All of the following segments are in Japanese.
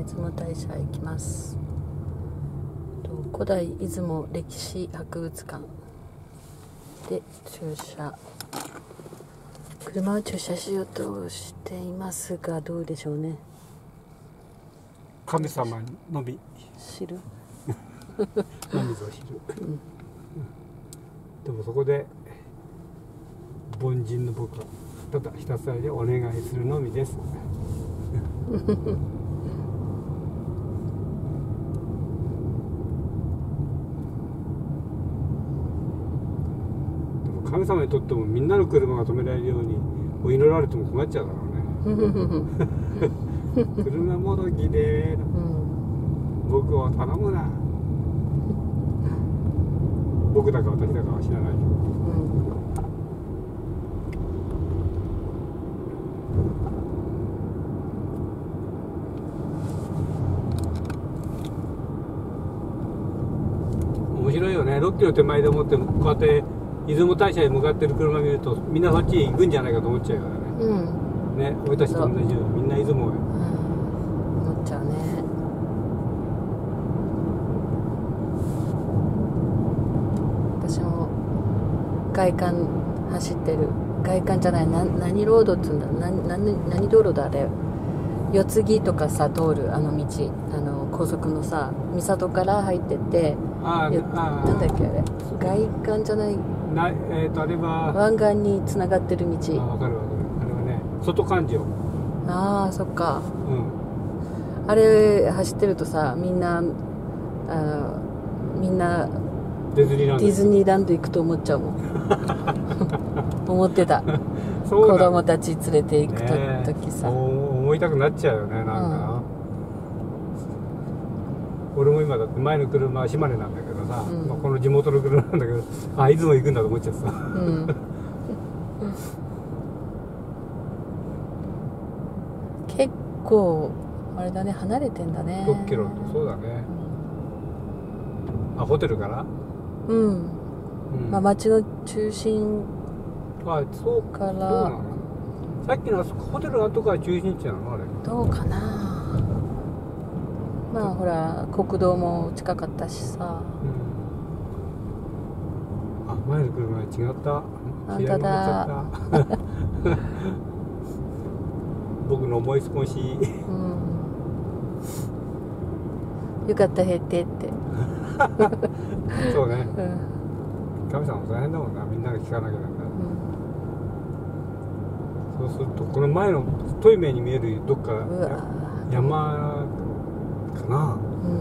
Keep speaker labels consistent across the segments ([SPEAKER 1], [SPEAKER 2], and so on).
[SPEAKER 1] 出雲大社行きます。古代出雲歴史博物館で車を駐車しようとしていますが、どうでしょうね。
[SPEAKER 2] 神様のみ
[SPEAKER 1] 知る
[SPEAKER 2] のみぞ知る、でもそこで凡人の僕はただひたすらでお願いするのみです神様にとってもみんなの車が止められるようにお祈られても困っちゃうだろうね車もどきで、僕を頼むな。僕だか私だかは知らないけど、面白いよね。6キロ手前でもってこうやって出雲大社へ向かってる車見るとみんなそっちに行くんじゃないかと思っちゃうよね、ね、俺たちと同じようにみんな出雲へ、
[SPEAKER 1] 思っちゃうね。私も外環走ってる、外環じゃない、何ロードっつうんだ、何道路だあれ、四つ木とかさ通るあの道、高速のさ、三郷から入ってってなんだっけあれ、外環じゃない、
[SPEAKER 2] あれは
[SPEAKER 1] 湾岸につながってる道。
[SPEAKER 2] 分かる分かる。あれはね、外環状。
[SPEAKER 1] ああ、そっか、あれ走ってるとさ、みんな
[SPEAKER 2] ディズ
[SPEAKER 1] ニーランド行くと思っちゃうもん思ってた子供たち連れて行く時さ、
[SPEAKER 2] 思いたくなっちゃうよね、なんか、俺も今だって前の車は島根なんだけどさ、この地元の車なんだけど、出雲行くんだと思っちゃってさ、
[SPEAKER 1] 結構あれだね、離れてんだね。
[SPEAKER 2] 6キロって。そうだね、ホテルから
[SPEAKER 1] まあ町の中心
[SPEAKER 2] そうから、さっきのホテルの後から中心地なのあれ、
[SPEAKER 1] どうかな。まあほら国道も近かったしさ、
[SPEAKER 2] 前の車は違った。
[SPEAKER 1] あんただ
[SPEAKER 2] 僕の思い少し、
[SPEAKER 1] よかった減ってって
[SPEAKER 2] そうね、神様も大変だもんな、みんなが聞かなきゃなんだ、そうするとこの前の遠い目に見えるどっか山かな、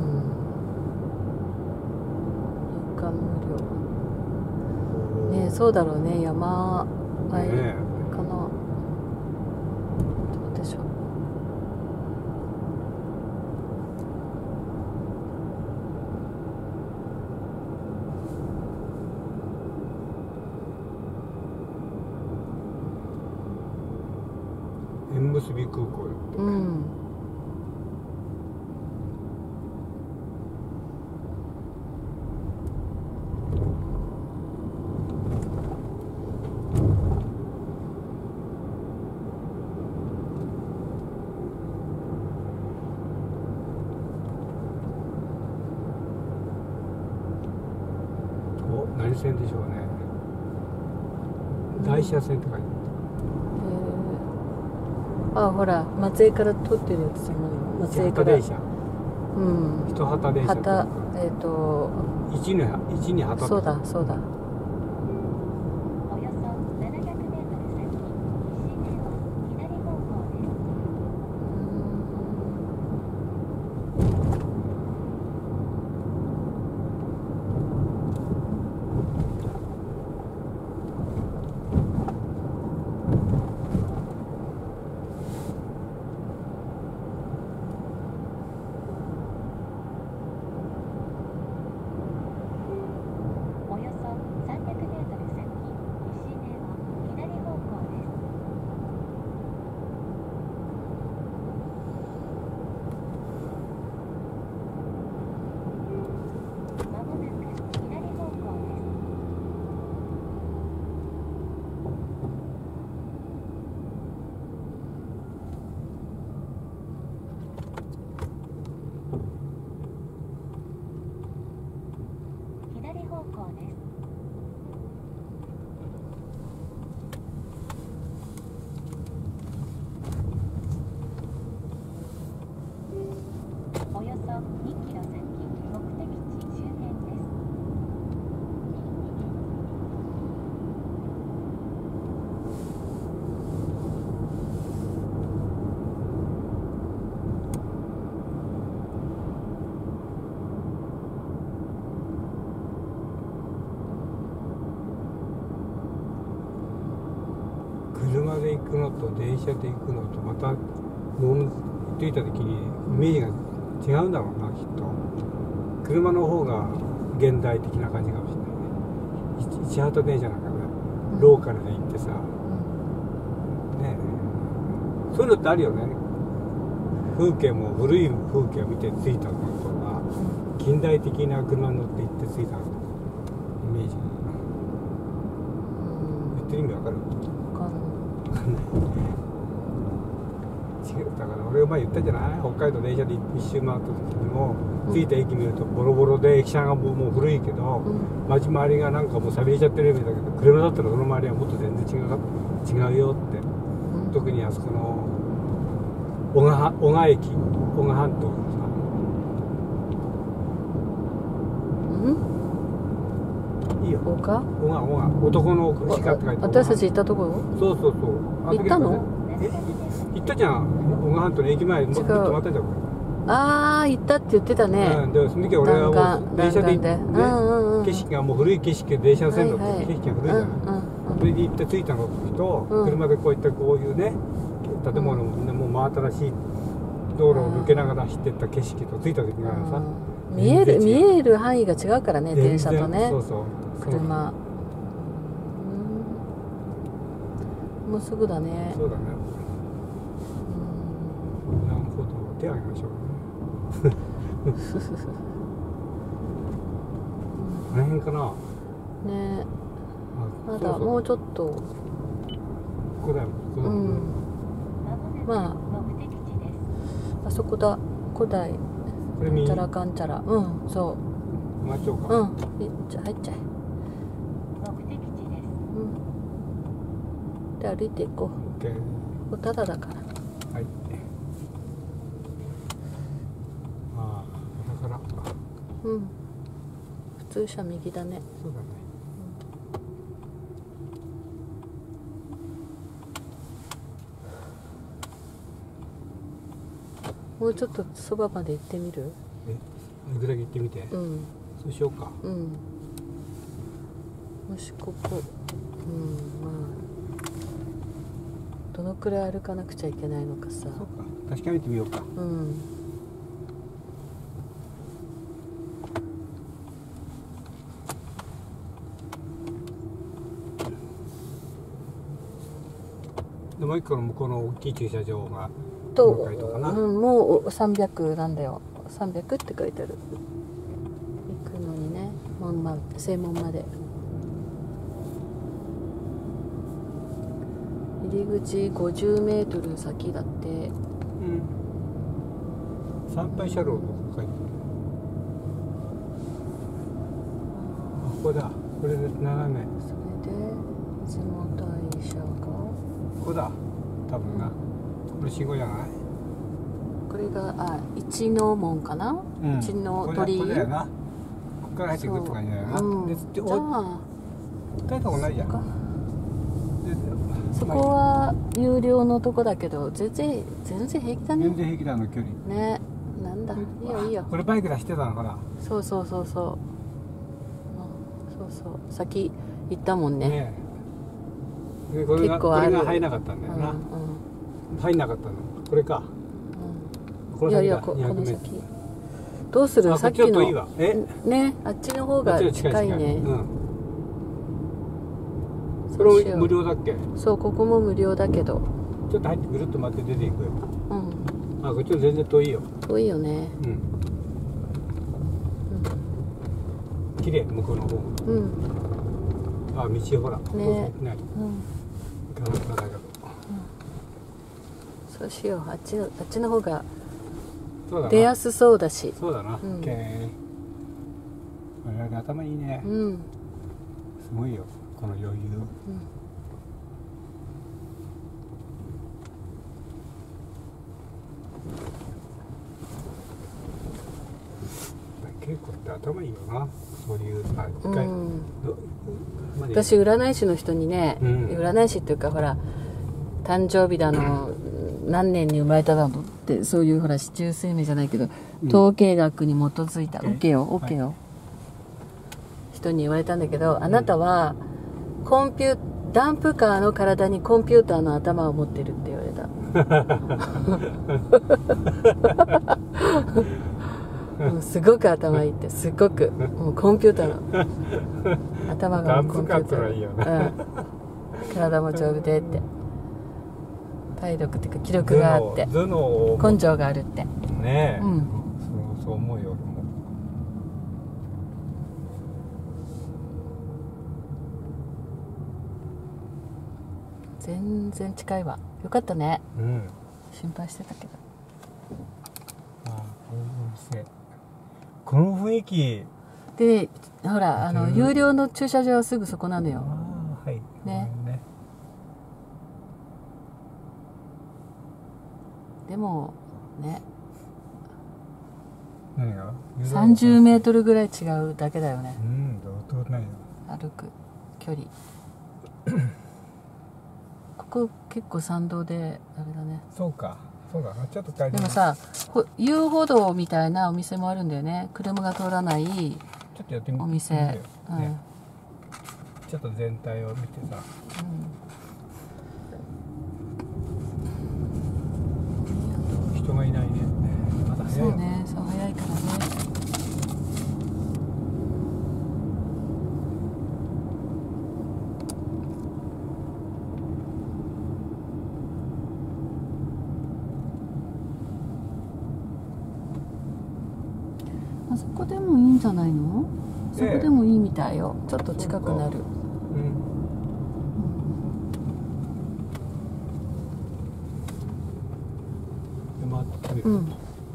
[SPEAKER 1] 入館無料ね。そうだろうね、山あいかな、どうでしょう。
[SPEAKER 2] 縁結び空港よ、何線でしょうね。大社線って書いて
[SPEAKER 1] ある。ほら松江から通ってるやつじゃないの。松江から
[SPEAKER 2] 電車、一旗電車、一に旗、
[SPEAKER 1] そうだそうだ。
[SPEAKER 3] 700メートル先、西におよそ700メートル先、
[SPEAKER 2] くのと電車で行くのとまた乗っていた時にイメージが違うんだろうな、きっと。車の方が現代的な感じかもしれないね。市畑電車なんかね、ローカルで行ってさ、ねえ、そういうのってあるよね。風景も古い風景を見て着いたのとか、近代的な車に乗って行って着いたのイメージ。言ってる意味わかる？
[SPEAKER 1] わかんない
[SPEAKER 2] 違う、だから俺が前言ったじゃない、北海道電車で一周回った時にも、着いた駅見るとボロボロで駅舎がもう古いけど、街周りがなんかもう寂れちゃってるようだけど、車だったらその周りはもっと全然違うよって、特にあそこの男鹿駅、男鹿半島のさ、いいよ、男鹿男の鹿って書いてある。
[SPEAKER 1] 私たち行ったところ？
[SPEAKER 2] そうそうそう。
[SPEAKER 1] 行ったの？
[SPEAKER 2] 行ったじゃん。男鹿半島の駅前もっと止まったじゃん。
[SPEAKER 1] ああ、行ったって言ってたね。
[SPEAKER 2] でその時は俺はもう電車で行って、景色がもう古い景色で電車の線路って景色が古いじゃない。それで行って着いたのと、車でこういったこういうね建物もみんなもう真新しい道路を抜けながら走ってった景色と着いた時がさ、
[SPEAKER 1] 見える範囲が違うからね、電車とね。
[SPEAKER 2] そうそう。
[SPEAKER 1] 車。もうすぐだね。
[SPEAKER 2] そうだね。なるほど、手を挙げましょう。この辺かな。
[SPEAKER 1] ね、まだもうちょっと。
[SPEAKER 2] ここだよ。
[SPEAKER 1] まああそこだ、古代なんちゃらかんちゃら、そう。
[SPEAKER 2] 回っちゃおうか。
[SPEAKER 1] じゃあ入っちゃえ。目的地です。で歩いていこう。ここただだから。
[SPEAKER 2] はい。だから。
[SPEAKER 1] 普通車右だね。
[SPEAKER 2] そうだね。
[SPEAKER 1] もうちょっとそばまで行ってみる？
[SPEAKER 2] 行くだけ行ってみて。そうしようか。
[SPEAKER 1] もしここ、まあどのくらい歩かなくちゃいけないのかさ。
[SPEAKER 2] そうか。確かめてみようか。でもう一個の向こうの大きい駐車場が
[SPEAKER 1] と、もう300なんだよ。300って書いてある。行くのにね、正門まで。入り口50メートル先だって。
[SPEAKER 2] 参拝車両と書いてある。ここだ。これで斜め。
[SPEAKER 1] それで出雲大社が
[SPEAKER 2] ここだ。多分な。これ信号じゃない？
[SPEAKER 1] これが一の門かな？一の鳥居。
[SPEAKER 2] これだよな。ここから入ってくるって感じだよな。じゃあ大体同じじゃん。
[SPEAKER 1] そこは有料のとこだけど全然平気だね。
[SPEAKER 2] 全然平気だの距離。
[SPEAKER 1] ね、なんだ。いいよいいよ。
[SPEAKER 2] これバイク出してたのかな。
[SPEAKER 1] そう。先行ったもんね。
[SPEAKER 2] これが入んなかったんだよな。入んなかったの。これか。
[SPEAKER 1] いやこの先。どうする？さっきのね、あっちの方が近いね。
[SPEAKER 2] これ無料だっけ？
[SPEAKER 1] そう、ここも無料だけど。
[SPEAKER 2] ちょっと入ってぐるっと回って出ていくよ。こっちも全然遠いよ。
[SPEAKER 1] 遠いよね。
[SPEAKER 2] 綺麗、向こうの方。道ほら。
[SPEAKER 1] ね。そうしよう。あっちの方が出やすそうだし。
[SPEAKER 2] そうだな。我々頭いいね。すごいよ、この余裕。結構って頭いいよな。そういう
[SPEAKER 1] 私占い師の人にね、占い師っていうかほら誕生日だの何年に生まれただのってそういうほら四柱推命じゃないけど、統計学に基づいたオケよ、人に言われたんだけど、あなたはコンピューダンプカーの体にコンピューターの頭を持ってるって言われたもうすごく頭いいって、すごくもうコンピューターの頭がコンピューター、
[SPEAKER 2] いいよね、
[SPEAKER 1] 体も丈夫でって、体力っていうか気力があって
[SPEAKER 2] 頭脳
[SPEAKER 1] 根性があるって
[SPEAKER 2] ねえ、
[SPEAKER 1] うん、
[SPEAKER 2] そう思うよ俺も。
[SPEAKER 1] 全然近いわ。よかったね、
[SPEAKER 2] うん、
[SPEAKER 1] 心配してたけど。
[SPEAKER 2] ああ、この店、この雰囲気
[SPEAKER 1] でほら有料の駐車場はすぐそこなのよ。
[SPEAKER 2] ああ、はい
[SPEAKER 1] ね。でもね、
[SPEAKER 2] 何が
[SPEAKER 1] 30メートルぐらい違うだけだよね、
[SPEAKER 2] うん、どうないよ
[SPEAKER 1] 歩く距離ここ結構参道であれだね。
[SPEAKER 2] そうかちょっと大変。
[SPEAKER 1] でもさ、遊歩道みたいなお店もあるんだよね。車が通らない
[SPEAKER 2] ちょっとやってみて
[SPEAKER 1] お店、
[SPEAKER 2] ね、
[SPEAKER 1] うん、
[SPEAKER 2] ちょっと全体を見てさ、人がいないね。まだ早いよ。
[SPEAKER 1] そうね、そう早いからね。あそこでもいいんじゃないの？そこでもいいみたいよ。ちょっと近くなる。うん。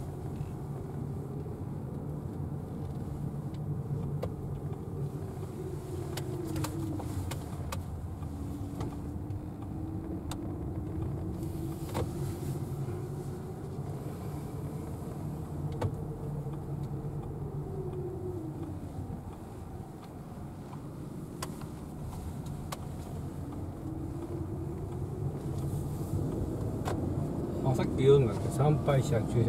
[SPEAKER 2] さっき言うんだって参拝者駐車場とか、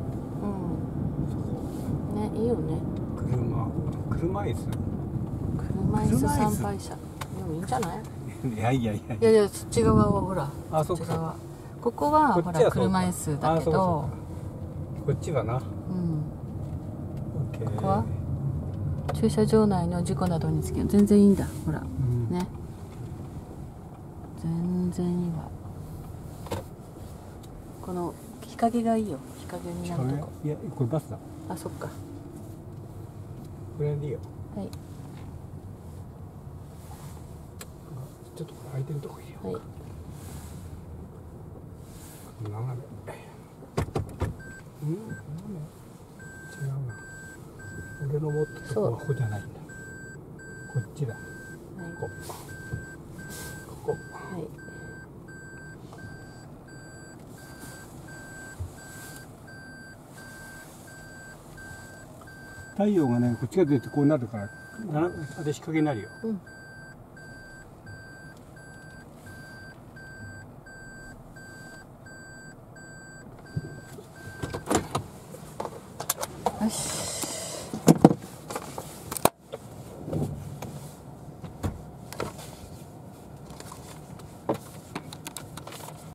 [SPEAKER 1] ね、いいよね。
[SPEAKER 2] 車椅子
[SPEAKER 1] 参拝者でもいいんじゃない？
[SPEAKER 2] いや
[SPEAKER 1] いやそっち側はほら、
[SPEAKER 2] そうか、
[SPEAKER 1] ここはほら車椅子だけど、
[SPEAKER 2] こっちはな、
[SPEAKER 1] ここは駐車場内の事故などにつき全然いいんだ、ほら、ね、全然いいわ。この日陰がいいよ。日陰になるとこ。
[SPEAKER 2] いや、これバスだ。
[SPEAKER 1] あ、そっか。
[SPEAKER 2] これでいいよ。
[SPEAKER 1] はい。
[SPEAKER 2] ちょっとこれ空いてるとこいいよ。
[SPEAKER 1] はい。
[SPEAKER 2] 斜め。違うな。俺の持ったとこはここじゃないんだ。こっちだ。ここ。
[SPEAKER 1] はい。
[SPEAKER 2] 太陽がね、こっちが出てこうなるから、あれ日陰になるよ。
[SPEAKER 1] よし。